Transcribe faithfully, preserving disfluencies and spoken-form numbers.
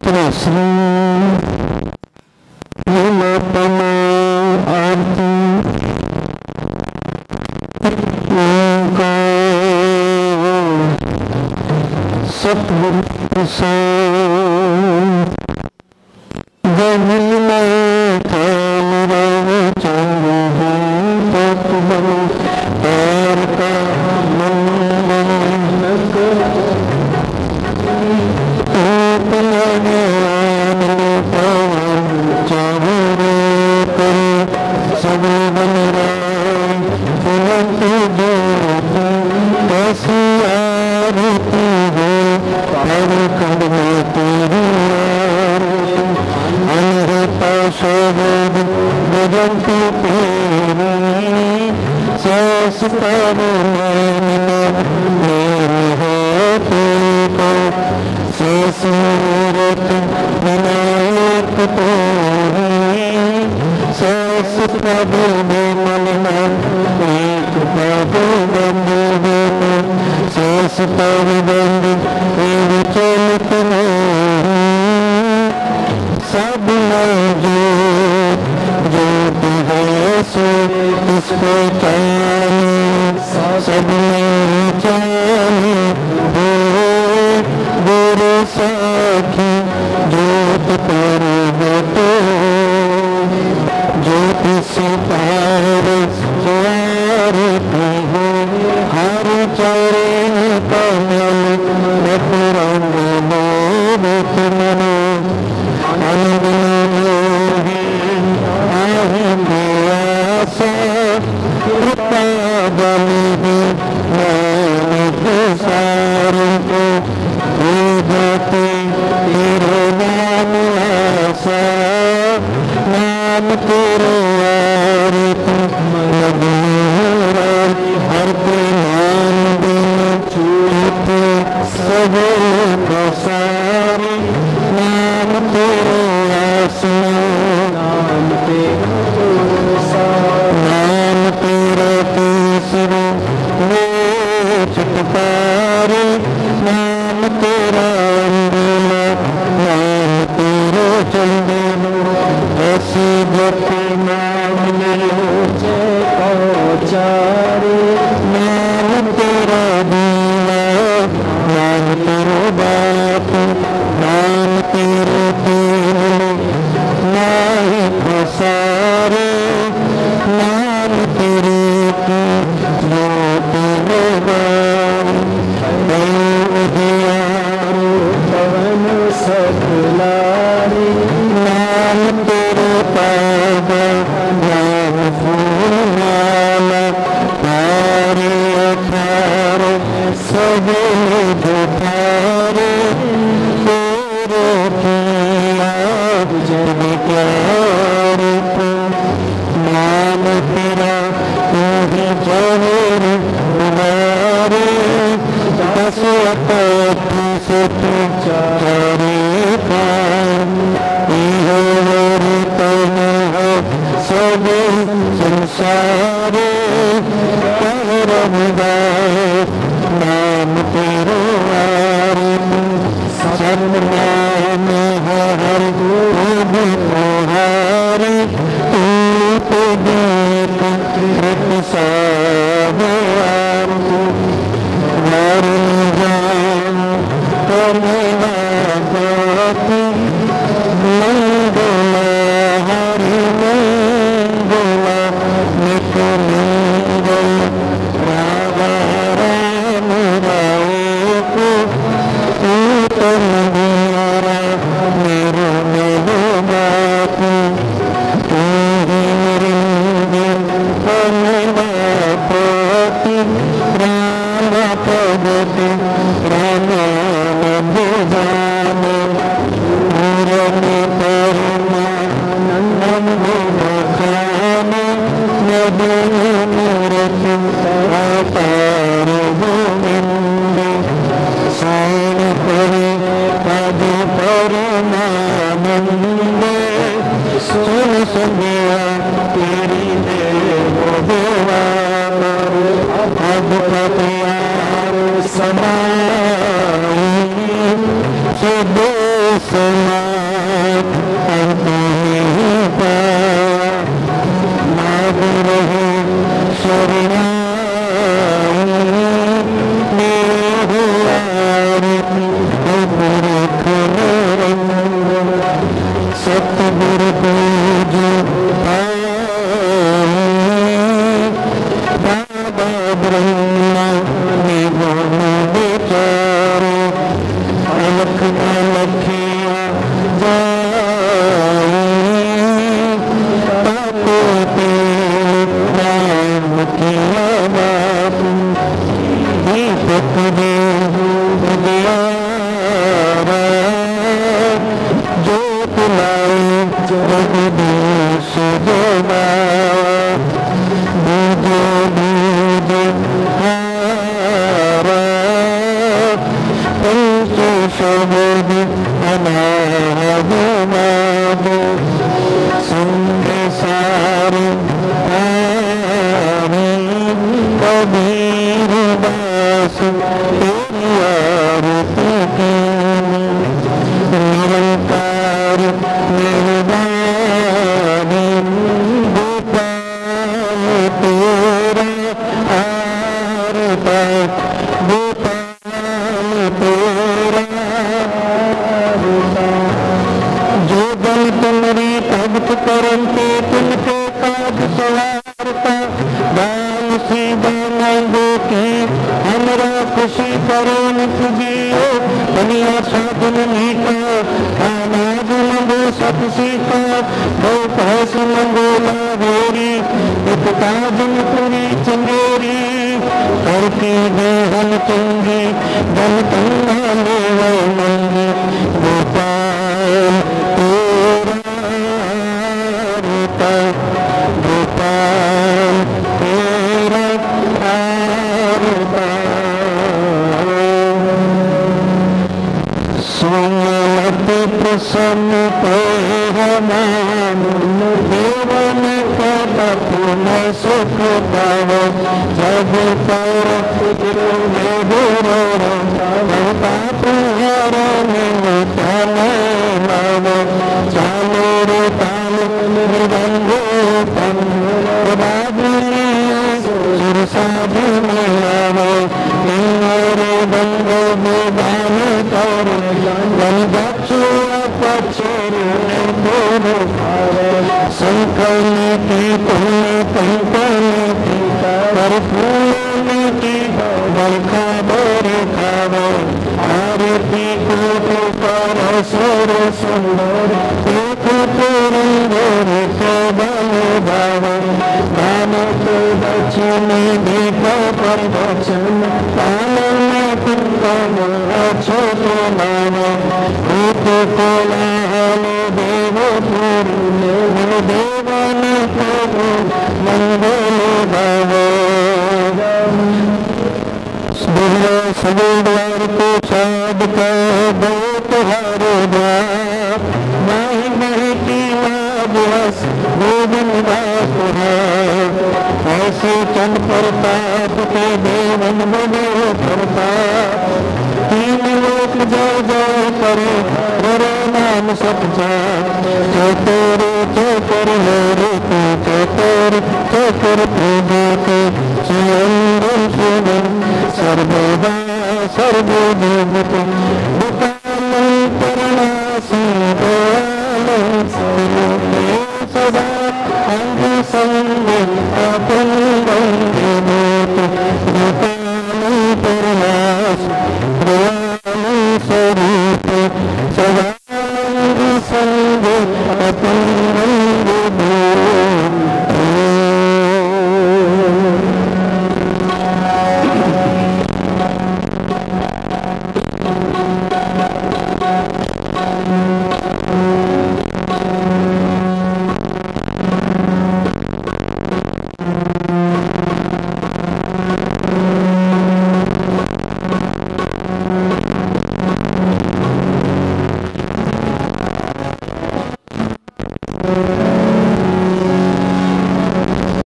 श्री हिमपमा आरती सतगुरु प्रसाद गही में काम रहो चंद्र तत्व तार का शोभ अनाद माद संग सार कबीर दास तेरी आरती कीनी निरंकार निर्वाणी गोपाल तेरा आरता गोपाल तेरा आरता जो दल तुमरी भक्त करते तुमके काज सवारता दान सी दानंगो की हमरा खुशी करो निजियो दुनिया साधन मीठा अनाज मंगो सत सीता दो पैस मंगो लाभेरी एक काजन पूरी चंगेरी करके देहन चंगी धन तंगा लेवा मंगी गोपाल तेरा गोपाल तेरा आरता सुमत प्रसन्न परमान देवन कर पुन सुख पाव जब पर चालो रे ताल मृदंगो साधु मिलावो रे बंगो बेदान कर बन बच्चो पचर संकल की पुण्य कंकल की पर फूल की बरखा बरखावो आरती को पर सर सुंदर एक पुरंदर को बल भावो दान को दक्षिण देखो पर दक्षिण पालन कुंदन अछोट मानो रूप को लाल देव पूर्ण देवन को मंगल भावो सवेद्वार को साध का दो तुहारो द्वार माही माही की लाभस गोविंद दास ऐसे चंद प्रताप के देवन बने प्रताप तीन लोक जय जय करे रे नाम सत्जा चतुर चतुर रे चतुर चतुर प्रभुत सुंदर सुंदर सर्वदा सर्वभूत करणासी सदा अंग संग अपन वंदे मोत करणास स्वरूप सदा